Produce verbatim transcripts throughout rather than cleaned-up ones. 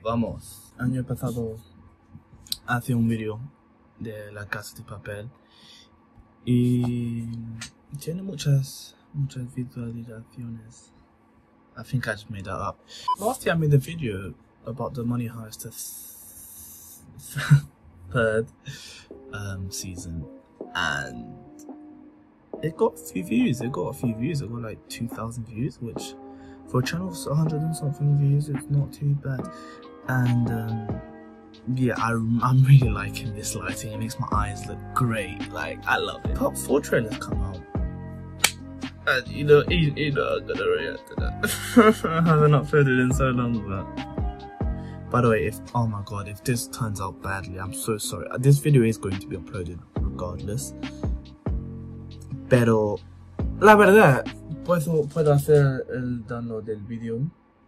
vamos. Año pasado hace un vídeo de La Casa de Papel y tiene muchas, muchas visualizaciones. I think I just made that up. Last year I made a video about the Money Heist third um, season, and it got a few views. It got a few views. It got like two thousand views, which for a channel of one hundred and something views, it's not too bad. And um, yeah, I, I'm really liking this lighting. It makes my eyes look great. Like, I love it. Part four trailers come out. And you know, you, you know, I'm gonna react to that. I haven't uploaded in so long, but by the way, if oh my god, if this turns out badly, I'm so sorry. This video is going to be uploaded regardless. Pero la verdad, puedo, puedo hacer el download del video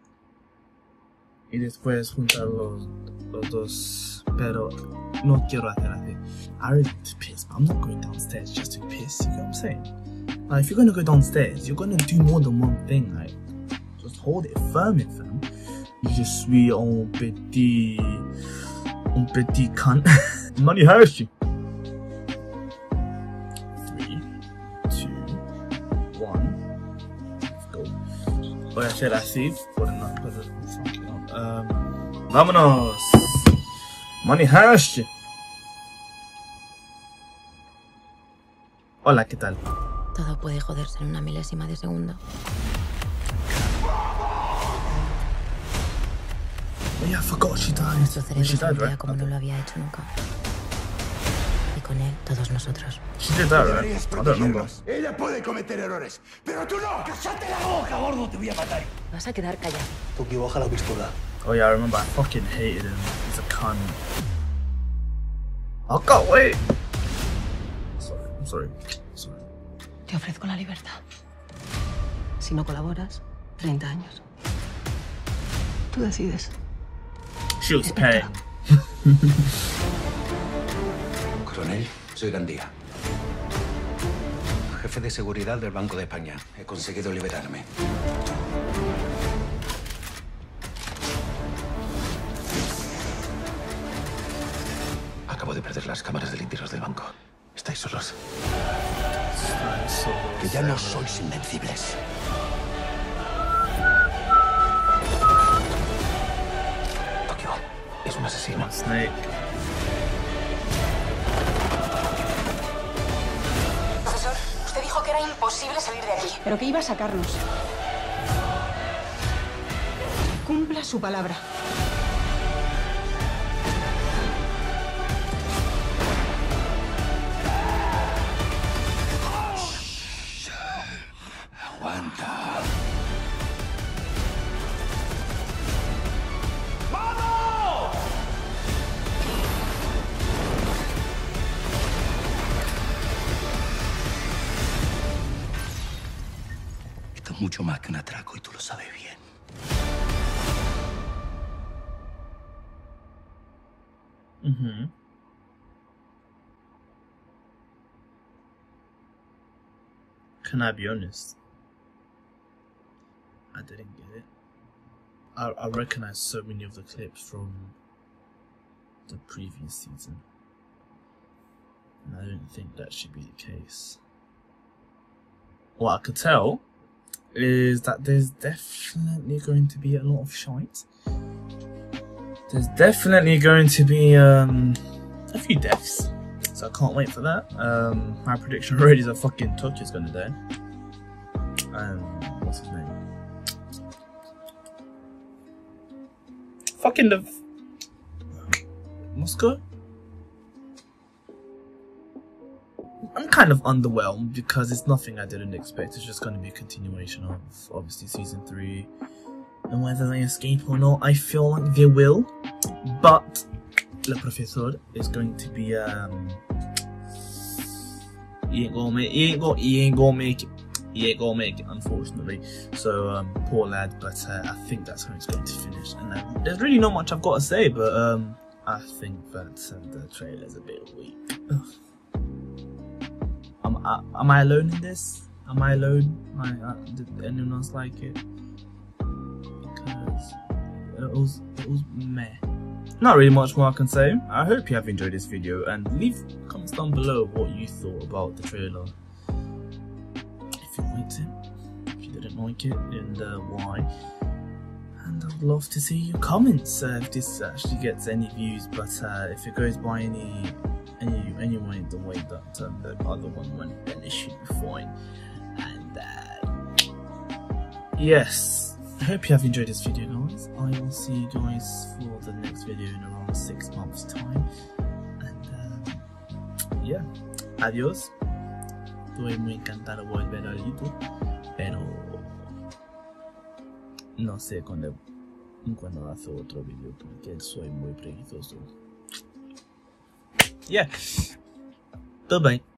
y después juntar los, los dos, pero no quiero hacer así. I really need to piss, but I'm not going downstairs just to piss. You know what I'm saying? Like, if you're gonna go downstairs, you're gonna do more than one thing. Like, just hold it firm, it fam. Je suis un petit, un petit cunt. Money Heist. Three, two, one. Let's go. Voy a hacer así por no poder. Um, vámonos. Money Heist. Hola, ¿qué tal? Todo puede joderse en una milésima de segundo. Oh yeah, I forgot she died. Nuestro cerebro She se died, emplea right? como no lo había hecho nunca. Y con él, todos nosotros. She did that, right? I don't remember. Ella puede cometer errores, pero tú no. ¡Cállate la boca, gordo! Te voy a matar. Vas a quedar callado. Tuki, baja la pistola. Oh yeah, I remember. I fucking hated him. He's a cunt. Oh god, wait. Sorry, I'm sorry. Sorry. Te ofrezco la libertad. Si no colaboras, treinta años. Tú decides. She was paying. Coronel, soy Gandía. Jefe de seguridad del Banco de España. He conseguido liberarme. Acabo de perder las cámaras de limpios del banco. Estáis solos. Que ya no sois invencibles. Tokio es un asesino. Snake. Profesor, usted dijo que era imposible salir de aquí. Pero que iba a sacarnos. Cumpla su palabra. Aguanta. Esto es mucho más que un atraco y tú lo sabes bien. Mm-hmm. Can I be honest? I didn't get it. I, I recognize so many of the clips from the previous season, and I don't think that should be the case. What I could tell is that there's definitely going to be a lot of shite. There's definitely going to be um, a few deaths, so I can't wait for that. Um, my prediction already is that fucking Tokyo's gonna die. Um, what's his name? Fucking the Moscow. I'm kind of underwhelmed because it's nothing I didn't expect. It's just going to be a continuation of obviously season three, and whether they escape or not, I feel like they will. But Le Professor is going to be um, he ain't gonna make, he ain't gonna, he ain't gonna make it. He ain't gonna make it, unfortunately. So um, poor lad, but uh, I think that's how it's going to finish. And uh, there's really not much I've got to say, but um, I think that uh, the trailer's a bit weak. Am I, am I alone in this? Am I alone? I, uh, did anyone else like it? Because it was it was meh. Not really much more I can say. I hope you have enjoyed this video, and leave comments down below what you thought about the trailer. If you liked it, if you didn't like it, and uh, why. And I'd love to see your comments uh, if this actually gets any views. But uh, if it goes by any any anyway the way that um, the other one went, then it should be fine. And uh, yes, I hope you have enjoyed this video, guys. I will see you guys for the next video in around six months time. And um, yeah, adiós. Estoy muy encantado de volver a YouTube, pero no sé cuándo, cuándo hace otro video porque soy muy preguizoso. Yeah, tudo bem.